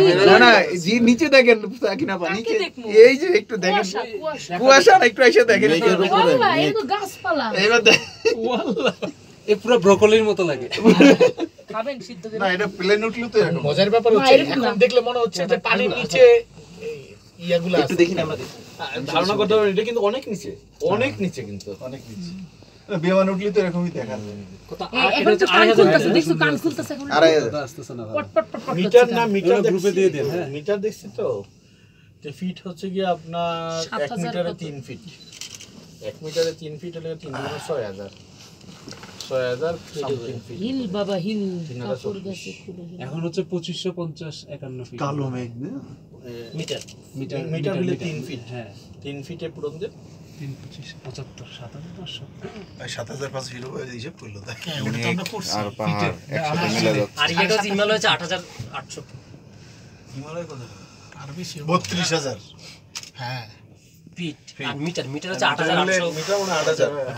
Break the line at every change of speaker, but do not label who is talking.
না না জি নিচে দেখেন সাকিনা আপা নিচে এই যে একটু দেখেন কুয়াশা একটু এসে দেখেন
ওয়াল্লাহ এই তো গাছপালা
এইবার
ওয়াল্লাহ এই পুরো ব্রোকলির মতো লাগে
খাবেন সিদ্ধ করে
না এটা প্লেন উঠলে তো এরকম
মজার ব্যাপার হচ্ছে এখন দেখলে মনে হচ্ছে যে পানির নিচে ইয়াগুলো
একটু
আছে
দেখি না আমরা
ধারণা করতে পারবেন এটা কিন্তু অনেক নিচে কিন্তু
অনেক নিচে বিমান উঠলে তো এরকমই দেখা যায়
এখন তো কান খুলতেছে দেখছো কান খুলতেছে এখন
আসতেছে না
পট পট পট পট
মিটার না মিটার
গ্রুপে দিয়ে দেন হ্যাঁ
মিটার দেখছি তো যে ফিট হচ্ছে কি আপনার 1 মিটারে 3 ফিট 1 মিটারে 3 ফিট হলে 3 গুণ 6000 সামথিং ফিট
হিল বাবা হিল কাপড় গাছে খুলে
এখন হচ্ছে 2550 51 ফিট
কালো মেঘ না
মিটার
মিটার
মিটার হলে 3 ফিট
হ্যাঁ
3 ফিটে পূরণ দেন
325 75 75
7500 হিরো হিসাব করলো তাই
ওটা তো আমরা করছি
আর পাহাড় একসাথে মিলে যাচ্ছে
আর এটা হচ্ছে হিমালয় হচ্ছে 8800
হিমালয় কত
আর বেশি
32000
হ্যাঁ
ফিট আর মিটার হচ্ছে 8800
মিটার মানে 8000